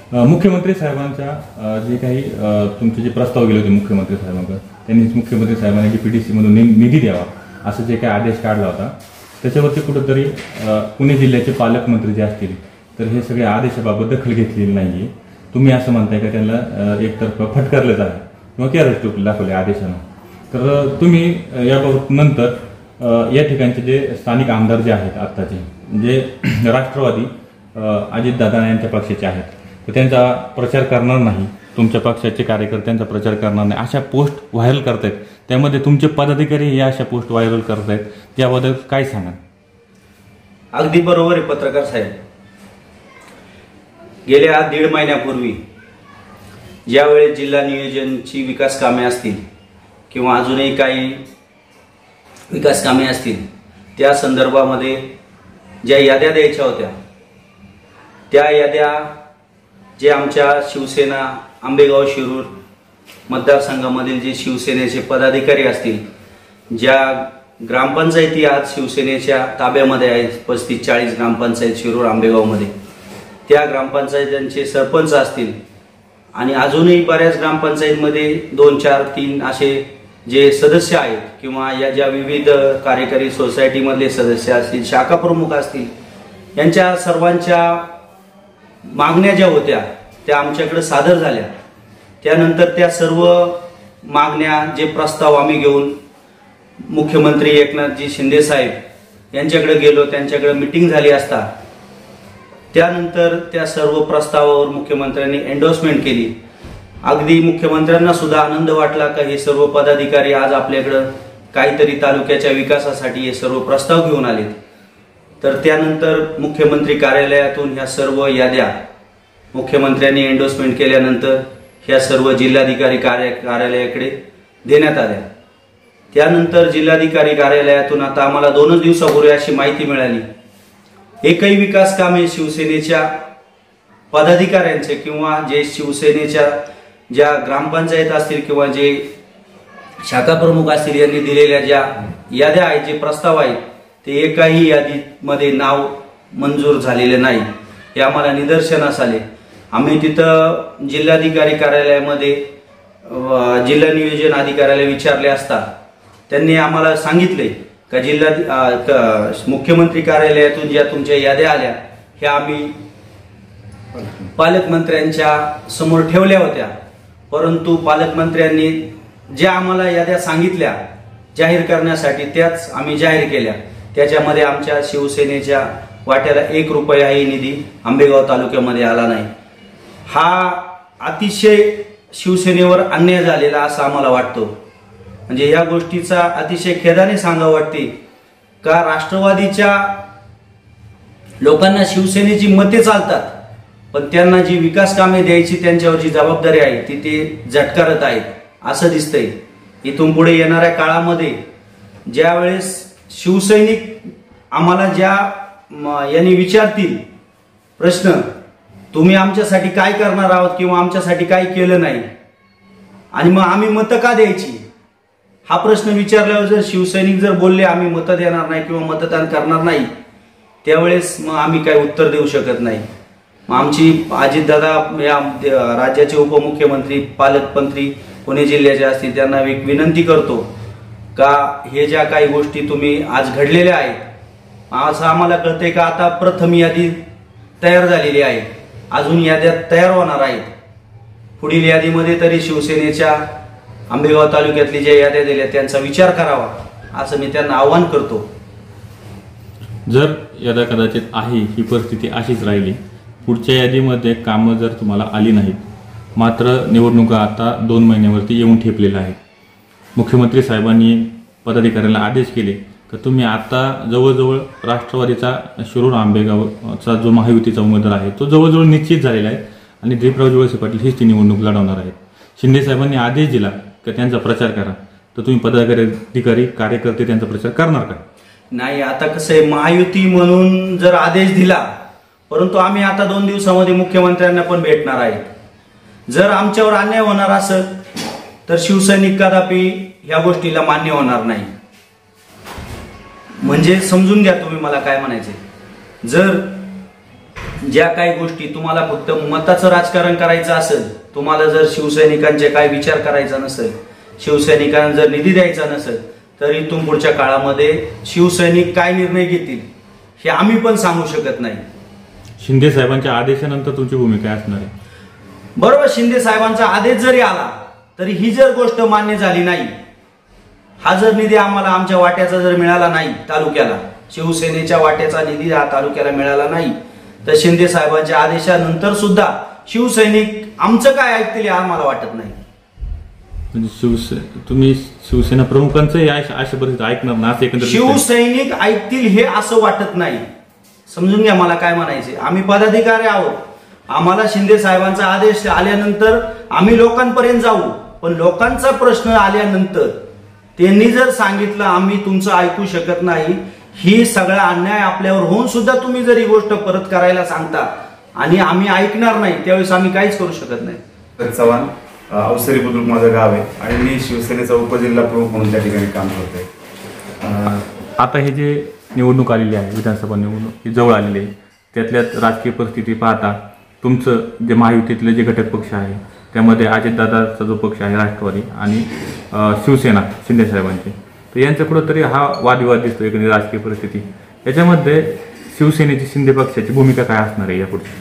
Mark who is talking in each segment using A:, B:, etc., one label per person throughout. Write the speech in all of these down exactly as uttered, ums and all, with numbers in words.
A: मुख्यमंत्री साहेबांच्या जे काही तुमचे जे प्रस्ताव गेले होते मुख्यमंत्री साहेबांकडे, त्यांनी मुख्यमंत्री साहेबांनी पीडीसी मधून निधी द्यावा असं जे काही आदेश काढला होता, त्याच्यावरती कुठेतरी पुणे जिल्ह्याचे पालकमंत्री जे असतील तर हे सगळे आदेशाबाबत दखल घेतलेली नाहीये. तुम्ही असं म्हणताय का त्यांना एकतर्फा फटकारलं आहे किंवा केअरच दाखवले आदेशानं. तर तुम्ही याबाबत नंतर या ठिकाणचे जे स्थानिक आमदार जे आहेत आत्ताचे, जे राष्ट्रवादी अजितदादा यांच्या पक्षाचे आहेत, तर त्यांचा प्रचार करणार नाही, तुमच्या पक्षाचे कार्यकर्त्यांचा प्रचार करणार नाही, अशा पोस्ट व्हायरल करतायत. त्यामध्ये तुमचे पदाधिकारी या अशा पोस्ट व्हायरल करतायत, त्याबद्दल काय सांगा?
B: अगदी बरोबर आहे पत्रकार साहेब. गेल्या दीड महिन्यापूर्वी ज्यावेळी जिल्हा नियोजनची विकास कामे असतील किंवा अजूनही काही विकास कामे असतील, त्या संदर्भामध्ये ज्या याद्या द्यायच्या होत्या, त्या याद्या जे आमच्या शिवसेना आंबेगाव शिरूर मतदारसंघामधील जे शिवसेनेचे पदाधिकारी असतील, ज्या ग्रामपंचायती आज शिवसेनेच्या ताब्यामध्ये आहेत, पस्तीस चाळीस ग्रामपंचायत शिरूर आंबेगावमध्ये, त्या ग्रामपंचायतींचे सरपंच असतील आणि अजूनही बऱ्याच ग्रामपंचायतीमध्ये दोन चार तीन असे जे सदस्य आहेत किंवा या ज्या विविध कार्यकारी सोसायटीमधले सदस्य असतील, शाखा प्रमुख असतील, यांच्या सर्वांच्या मागण्या ज्या होत्या त्या आमच्याकडे सादर झाल्या. त्यानंतर त्या सर्व मागण्या जे प्रस्ताव आम्ही घेऊन मुख्यमंत्री एकनाथजी शिंदे साहेब यांच्याकडे गेलो, त्यांच्याकडे मीटिंग झाली असता त्यानंतर त्या सर्व प्रस्तावावर मुख्यमंत्र्यांनी एंडोर्समेंट केली. अगदी मुख्यमंत्र्यांना सुद्धा आनंद वाटला का हे सर्व पदाधिकारी आज आपल्याकडं काहीतरी तालुक्याच्या विकासासाठी हे सर्व प्रस्ताव घेऊन आलेत. तर त्यानंतर मुख्यमंत्री कार्यालयातून ह्या सर्व याद्या मुख्यमंत्र्यांनी एंडोर्समेंट केल्यानंतर ह्या सर्व जिल्हाधिकारी कार्य कार्यालयाकडे देण्यात आल्या. त्यानंतर जिल्हाधिकारी कार्यालयातून आता आम्हाला दोनच दिवसापूर्वी अशी माहिती मिळाली, एकही विकास कामे शिवसेनेच्या पदाधिकाऱ्यांचे किंवा जे शिवसेनेच्या ज्या ग्रामपंचायत असतील किंवा जे शाखा प्रमुख असतील यांनी दिलेल्या ज्या याद्या आहेत, जे प्रस्ताव आहेत, ते एकाही यादीमध्ये नाव मंजूर झालेले नाही. हे आम्हाला निदर्शनास आले. आम्ही तिथं जिल्हाधिकारी कार्यालयामध्ये जिल्हा नियोजन अधिकाऱ्याला विचारले असता त्यांनी आम्हाला सांगितले का जिल्हा मुख्यमंत्री कार्यालयातून ज्या तुमच्या याद्या आल्या ह्या आम्ही पालकमंत्र्यांच्या समोर ठेवल्या होत्या, परंतु पालकमंत्र्यांनी ज्या आम्हाला याद्या सांगितल्या जाहीर करण्यासाठी त्याच आम्ही जाहीर केल्या. त्याच्यामध्ये आमच्या शिवसेनेच्या वाट्याला एक रुपयाही निधी आंबेगाव तालुक्यामध्ये आला नाही. हा अतिशय शिवसेनेवर अन्याय झालेला असं आम्हाला वाटतो. म्हणजे या गोष्टीचा अतिशय खेदाने सांगावं वाटते का राष्ट्रवादीच्या लोकांना शिवसेनेची मते चालतात, पण त्यांना जी विकास कामे द्यायची त्यांच्यावरची जबाबदारी आहे ती ते झटकारत आहेत असं दिसतंय. इथून पुढे येणाऱ्या काळामध्ये ज्यावेळेस शिवसैनिक आम्हाला ज्या यांनी विचारतील प्रश्न, तुम्ही आमच्यासाठी काय करणार आहोत किंवा आमच्यासाठी काय केलं नाही आणि मग आम्ही मतं का द्यायची, हा प्रश्न विचारल्यावर जर शिवसैनिक जर बोलले आम्ही मतं देणार नाही किंवा मतदान करणार नाही, त्यावेळेस मग आम्ही काय उत्तर देऊ शकत नाही. मग आमची अजितदादा या राज्याचे उपमुख्यमंत्री पालकमंत्री पुणे जिल्ह्याचे असतील त्यांना एक विनंती करतो का हे ज्या काही गोष्टी तुम्ही आज घडलेल्या आहेत, असं आम्हाला कळतंय का आता प्रथम यादी तयार झालेली आहे, अजून याद्या तयार होणार आहेत. पुढील यादीमध्ये तरी शिवसेनेच्या आंबेगाव तालुक्यातली ज्या याद्या दिल्या त्यांचा विचार करावा असं मी त्यांना आवाहन करतो.
A: जर याद्या कदाचित आहे ही परिस्थिती अशीच राहिली, पुढच्या यादीमध्ये कामं जर तुम्हाला आली नाहीत, मात्र निवडणुका आता दोन महिन्यावरती येऊन ठेपलेल्या आहेत, मुख्यमंत्री साहेबांनी पदाधिकाऱ्यांना आदेश केले की तुम्ही आता जवळजवळ राष्ट्रवादीचा शिरूर आंबेगावचा जो महायुतीचा उमेदवार आहे तो जवळजवळ निश्चित झालेला आहे आणि दिलीपराव वळसे पाटील हीच ती निवडणूक लढवणार आहेत. शिंदे साहेबांनी आदेश दिला की त्यांचा प्रचार करा, तर तुम्ही पदाधिकारी कार्यकर्ते त्यांचा प्रचार करणार का?
B: नाही, आता कसं आहे, महायुती म्हणून जर आदेश दिला, परंतु आम्ही आता दोन दिवसामध्ये मुख्यमंत्र्यांना पण भेटणार आहे. जर आमच्यावर अन्याय होणार असेल तर शिवसैनिक कदापि ह्या गोष्टीला मान्य होणार नाही. म्हणजे समजून घ्या तुम्ही मला काय म्हणायचे. जर ज्या काही गोष्टी तुम्हाला फक्त मताचं राजकारण करायचं असेल, तुम्हाला जर शिवसैनिकांचे काय विचार करायचा नसेल, शिवसैनिकांना जर निधी द्यायचा नसेल, तर इथून पुढच्या काळामध्ये शिवसैनिक काय निर्णय घेतील हे आम्ही पण सांगू शकत नाही.
A: शिंदे साहेबांच्या आदेशानंतर तुमची भूमिका असणार आहे.
B: बरोबर, शिंदे साहेबांचा आदेश जरी आला तरी ही जर गोष्ट मान्य झाली नाही, हा जर निधी आम्हाला आमच्या वाट्याचा जर मिळाला नाही, तालुक्याला शिवसेनेच्या वाट्याचा निधी हा तालुक्याला मिळाला नाही, तर शिंदे साहेबांच्या आदेशानंतर सुद्धा शिवसैनिक आमचं काय ऐकतील हे आम्हाला वाटत नाही.
A: म्हणजे शिवसे तुम्ही शिवसेना प्रमुखांचं अशा परिस्थिती ऐकणार ना असं एकंदरीत
B: शिवसैनिक ऐकतील हे असं वाटत नाही. समजून घ्या मला काय म्हणायचे. आम्ही पदाधिकारी आहोत, आम्हाला शिंदे साहेबांचा आदेश आल्यानंतर आम्ही लोकांपर्यंत जाऊ, पण लोकांचा प्रश्न आल्यानंतर त्यांनी जर सांगितलं आम्ही तुमचं ऐकू शकत नाही, ही सगळा अन्याय आपल्यावर होऊन सुद्धा तुम्ही जर ही गोष्ट परत करायला सांगता आणि आम्ही ऐकणार नाही, त्यावेळेस आम्ही काहीच करू शकत नाही.
C: चव्हाण, अवसरी बुद्रुक माझं गाव आहे आणि मी शिवसेनेचा उपजिल्हा प्रमुख म्हणून त्या ठिकाणी काम करतोय.
A: आता हे जे निवडणूक आलेली आहे, विधानसभा निवडणूक जवळ आलेली आहे, त्यातल्यात राजकीय परिस्थिती पाहता तुमचं जे महायुतीतले जे घटक पक्ष आहे त्यामध्ये अजितदादाचा जो पक्ष आहे राष्ट्रवादी आणि शिवसेना शिंदे साहेबांचे, तर यांच्या कुठंतरी हा वादविवाद दिसतो एकंदरीत राजकीय परिस्थिती. याच्यामध्ये शिवसेनेची शिंदे पक्षाची भूमिका काय असणार आहे यापुढची?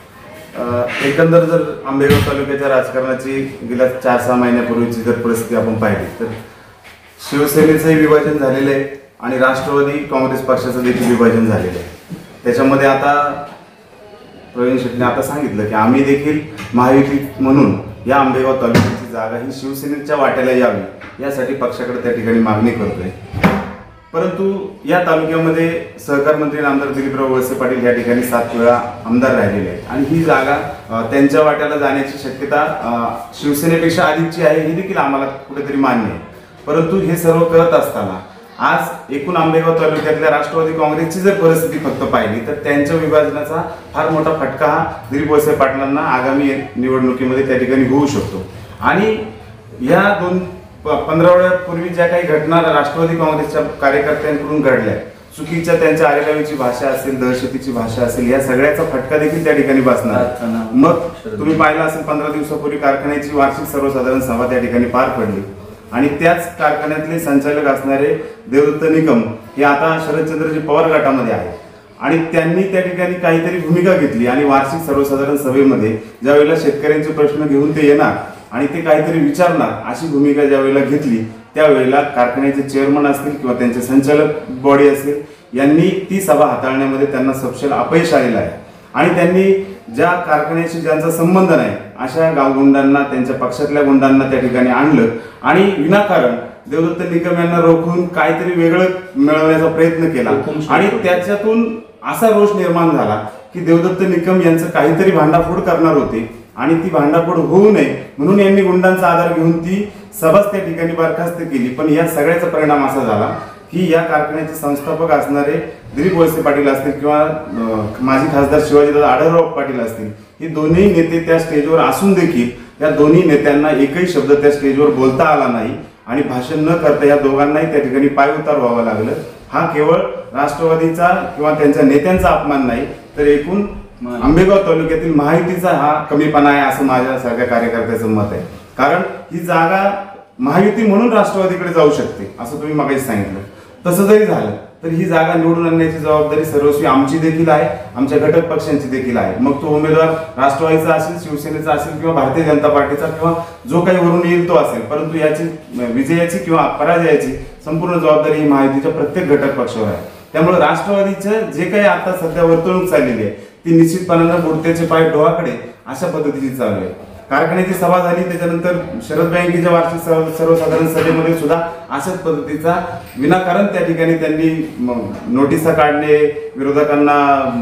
C: एकंदर जर आंबेगाव तालुक्याच्या राजकारणाची गेल्या चार सहा महिन्यापूर्वीची जर परिस्थिती आपण पाहिली तर शिवसेनेचंही विभाजन झालेलं आहे आणि राष्ट्रवादी काँग्रेस पक्षाचं देखील विभाजन झालेलं आहे. त्याच्यामध्ये आता प्रवीण शेट्टीने आता सांगितलं की आम्ही देखील महायुती म्हणून या आंबेगाव तालुक्याची जागा ही शिवसेनेच्या वाट्याला यावी यासाठी पक्षाकडे त्या ठिकाणी मागणी करतोय. परंतु या तालुक्यामध्ये सहकार मंत्री आमदार दिलीपराव वळसे पाटील या ठिकाणी सात वेळा आमदार राहिलेले आहेत आणि ही जागा त्यांच्या वाट्याला जाण्याची शक्यता शिवसेनेपेक्षा अधिकची आहे, ही देखील आम्हाला कुठेतरी मान्य आहे. परंतु हे सर्व करत असताना आज एकूण आंबेगाव तालुक्यातल्या राष्ट्रवादी काँग्रेसची जर परिस्थिती फक्त पाहिली तर त्यांच्या विभाजनाचा फार मोठा फटका हा दिलीप वळसे पाटलांना आगामी निवडणुकीमध्ये त्या ठिकाणी होऊ शकतो. आणि या दोन पंधरावड्यापूर्वी ज्या काही घटना राष्ट्रवादी काँग्रेसच्या कार्यकर्त्यांकडून घडल्या, चुकीच्या त्यांच्या आरेलावीची भाषा असेल, दहशतीची भाषा असेल, या सगळ्याचा फटका देखील त्या ठिकाणी बसणार. मग तुम्ही पाहिलं असेल पंधरा दिवसापूर्वी कारखान्याची वार्षिक सर्वसाधारण सभा त्या ठिकाणी पार पडली आणि त्याच कारखान्यातले संचालक असणारे देवदत्त निकम हे आता शरदचंद्रजी पवार गटामध्ये आहेत आणि त्यांनी त्या ठिकाणी काहीतरी भूमिका घेतली आणि वार्षिक सर्वसाधारण सभेमध्ये ज्या वेळेला शेतकऱ्यांचे प्रश्न घेऊन ते येणार आणि ते काहीतरी विचारणार अशी भूमिका ज्या वेळेला घेतली त्यावेळेला कारखान्याचे चेअरमन असतील किंवा त्यांचे संचालक बॉडी असेल यांनी ती सभा हाताळण्यामध्ये त्यांना सपशेल अपयश आलेलं आहे आणि त्यांनी ज्या कारखान्याशी ज्यांचा संबंध नाही अशा गावगुंडांना, त्यांच्या पक्षातल्या गुंडांना त्या ठिकाणी आणलं आणि विनाकारण देवदत्त निकम यांना रोखून काहीतरी वेगळं मिळवण्याचा प्रयत्न केला आणि त्याच्यातून असा रोष निर्माण झाला की देवदत्त निकम यांचं काहीतरी भांडाफोड करणार होते आणि ती भांडाफोड होऊ नये म्हणून यांनी गुंडांचा आधार घेऊन ती सभाच त्या ठिकाणी बरखास्त केली. पण या सगळ्याचा परिणाम असा झाला की या कारखान्याचे संस्थापक असणारे दिलीप वळसे पाटील असतील किंवा माजी खासदार शिवाजीदादा आढळराव पाटील असतील, हे दोन्ही नेते त्या स्टेजवर असून देखील या दोन्ही नेत्यांना एकही शब्द त्या स्टेजवर बोलता आला नाही आणि भाषण न करता या दोघांनाही त्या ठिकाणी पायउतार व्हावं लागलं. हा केवळ राष्ट्रवादीचा किंवा त्यांच्या नेत्यांचा अपमान नाही तर एकूण आंबेगाव तालुक्यातील महायुतीचा हा कमीपणा आहे असं माझ्या सगळ्या कार्यकर्त्याचं मत आहे. कारण ही जागा महायुती म्हणून राष्ट्रवादीकडे जाऊ शकते असं तुम्ही मगाशी सांगितलं. तसं जरी झालं तर ही जागा निवडून आणण्याची जबाबदारी सर्वस्वी आमची देखील आहे, आमच्या घटक पक्षांची देखील आहे. मग तो उमेदवार राष्ट्रवादीचा असेल, शिवसेनेचा असेल किंवा भारतीय जनता पार्टीचा किंवा जो काही वरून येईल तो असेल, परंतु याची विजयाची किंवा पराजयाची संपूर्ण जबाबदारी ही महायुतीच्या प्रत्येक घटक पक्षावर आहे. त्यामुळे राष्ट्रवादीचं जे काही आता सध्या वर्तणूक चाललेली आहे ती निश्चितपणानं बुडत्याचे पाय डोहाकडे अशा पद्धतीची चालू आहे. कारखान्याची सभा झाली त्याच्यानंतर शरद बँकेच्या वार्षिक सर्वसाधारण सभेमध्ये सुद्धा अशाच पद्धतीचा विनाकारण त्या ठिकाणी त्यांनी नोटिसा काढणे, विरोधकांना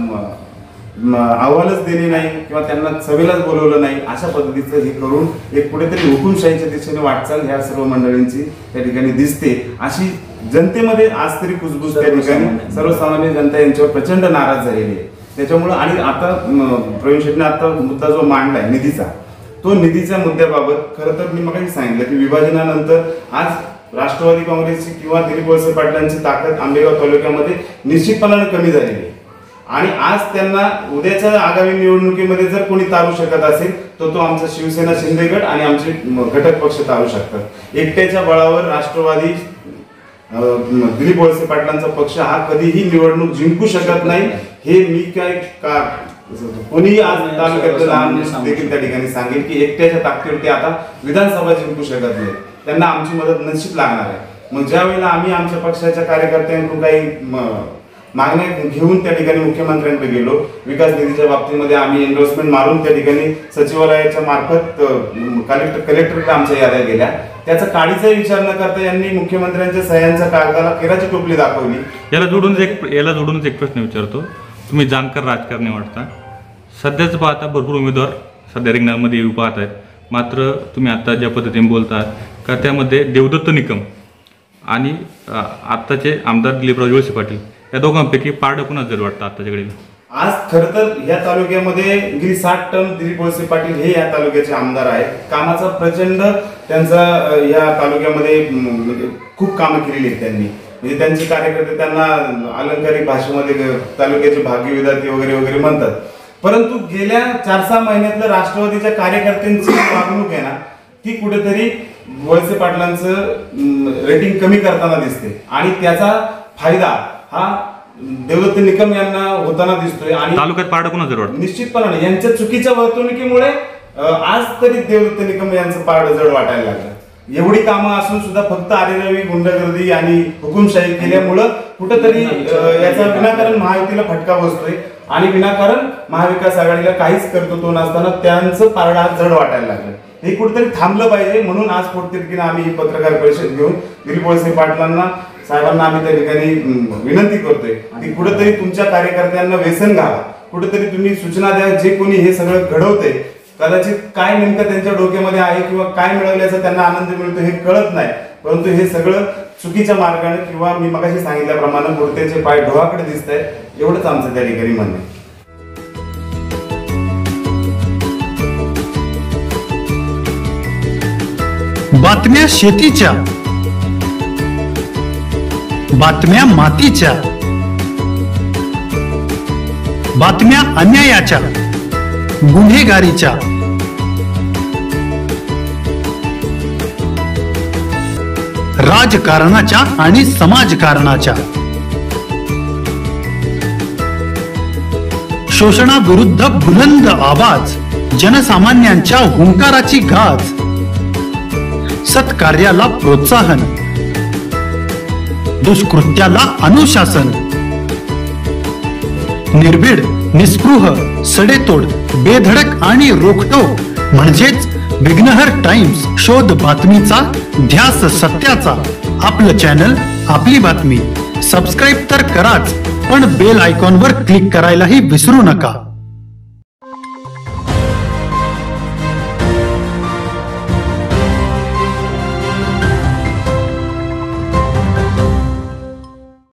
C: अहवालच दिले नाही किंवा त्यांना सभेलाच बोलवलं नाही अशा पद्धतीचं हे करून एक कुठेतरी हुकुमशाहीच्या दिशेने वाटचाल ह्या सर्व मंडळींची त्या ठिकाणी दिसते. अशी जनतेमध्ये आज तरी कुजबूज त्या ठिकाणी सर्वसामान्य जनता यांच्यावर प्रचंड नाराज झालेली आहे. त्याच्यामुळं आणि आता प्रवीण शेट्टीने आता मुद्दा जो मांडलाय निधीचा, तो निधीच्या मुद्द्याबाबत खरं तर मी मगाशी सांगितलं की विभाजनानंतर आज राष्ट्रवादी काँग्रेसची किंवा दिलीप वळसे पाटलांची ताकद आंबेगाव तालुक्यामध्ये निश्चितपणाने कमी झालेली आहे आणि आज त्यांना उद्याच्या आगामी निवडणुकीमध्ये जर कोणी तारू शकत असेल तर तो आमचा शिवसेना शिंदे गट आणि आमचे घटक पक्ष तारू शकतात. एकट्याच्या बळावर राष्ट्रवादी दिलीप वळसे पाटलांचा पक्ष हा कधीही निवडणूक जिंकू शकत नाही. हे मी काय का कोणी आज तालुक्यातलं लहान देखील त्या ठिकाणी सांगेल की एकट्याच्या ताकदीवरती आता विधानसभा जिंकू शकत नाही. त्यांना आमची मदत निश्चित लागणार आहे. मग ज्या वेळेला आम्ही आमच्या पक्षाच्या कार्यकर्त्यांकडून काही मागण्या घेऊन त्या ठिकाणी मुख्यमंत्र्यांकडे गेलो, विकास निधीच्या बाबतीमध्ये आम्ही एन्डोर्समेंट मारून त्या ठिकाणी सचिवालयाच्या मार्फत कलेक्टर कलेक्टरकडे आमच्या याद्या गेल्या. त्याचा काळीचाही विचार न करता यांनी मुख्यमंत्र्यांच्या सह्यांच्या कागदाला केराची टोपली दाखवली.
A: याला जोडूनच एक याला जोडूनच एक प्रश्न विचारतो. तुम्ही जाणकार राजकारणी वाटता, सध्याच पाहता भरपूर उमेदवार सध्या रिंगणामध्ये येऊ पाहत आहेत, मात्र तुम्ही आता ज्या पद्धतीने बोलतात का त्यामध्ये देवदत्त निकम आणि आत्ताचे आमदार दिलीपराव वळसे पाटील या दोघांपैकी पारडं कुणाच जर वाटतं आत्ताच्या घडीला?
C: आज खरं तर या तालुक्यामध्ये गेली साठ टर्म दिलीप वळसे पाटील हे या तालुक्याचे आमदार आहेत. कामाचा प्रचंड त्यांचा या तालुक्यामध्ये खूप कामं केलेली आहेत त्यांनी. म्हणजे त्यांचे कार्यकर्ते त्यांना अलंकारिक भाषेमध्ये तालुक्याचे भाग्य विधाते वगैरे वगैरे म्हणतात. परंतु गेल्या चार सहा महिन्यातल्या राष्ट्रवादीच्या कार्यकर्त्यांची वागणूक आहे ना ती कुठेतरी वळसे पाटलांचं रेटिंग कमी करताना दिसते आणि त्याचा फायदा हा देवदत्त निकम यांना होताना दिसतोय. आणि
A: तालुक्यात पारडं कुणाच जर वाटतं?
C: निश्चितपणाने यांच्या चुकीच्या वर्तणुकीमुळे आज तरी देवदत्त निकम यांचं पारडं जड वाटायला लागलं. एवढी कामं असून सुद्धा फक्त आरेरवी गुंडगर्दी आणि हुकुमशाही केल्यामुळं कुठंतरी याचा विनाकारण महायुतीला फटका बसतोय आणि विनाकारण महाविकास आघाडीला काहीच कर्तृत्व नसताना त्यांचं पारडं आज जड वाटायला लागलं. हे कुठेतरी थांबलं पाहिजे. म्हणून आज पोटतिडकीनं आम्ही ही पत्रकार परिषद घेऊन दिलीप वळसे पाटलांना साहेबांना आम्ही त्या ठिकाणी विनंती करतोय की कुठेतरी तुमच्या कार्यकर्त्यांना व्यसन घाला, कुठेतरी तुम्ही सूचना द्या. जे कोणी हे सगळं घडवते कदाचित काय नेमकं त्यांच्या डोक्यामध्ये आहे किंवा काय मिळवल्याचा त्यांना आनंद मिळतो हे कळत नाही, परंतु हे सगळं चुकीच्या मार्गाने किंवा मी मगाशी सांगितल्याप्रमाणे मूर्त्याचे पाय ढोळाकडे दिसत आहे. एवढंच आमचं त्या ठिकाणी म्हणणं आहे.
D: बातम्या शेतीच्या, बातम्या मातीच्या, बातम्या अन्यायाच्या, गुन्हेगारीच्या, राजकारणाच्या आणि समाजकारणाच्या, शोषणाविरुद्ध बुलंद आवाज, जनसामान्यांच्या हुंकाराची गाज, सत्कार्याला प्रोत्साहन, दुष्कृत्याला अनुशासन, निर्भीड, निस्पृह, सडेतोड, बेधडक आणि रोखटोक म्हणजेच विघ्नहर टाइम्स. शोध बातमीचा, ध्यास सत्याचा. आपलं चॅनल, आपली बातमी. सबस्क्राईब तर कराच, पण बेल आयकॉनवर क्लिक करायलाही विसरू नका.